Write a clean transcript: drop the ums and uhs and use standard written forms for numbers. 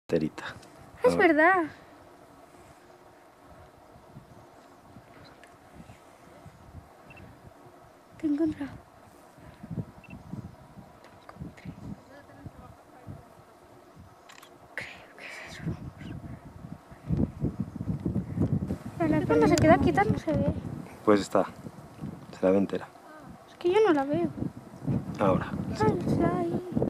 Terita. Es verdad. Te he encontrado. Creo que es eso. Cuando se queda quieta no se ve. Pues está. Se la ve entera. Es que yo no la veo. Ahora. Está ahí.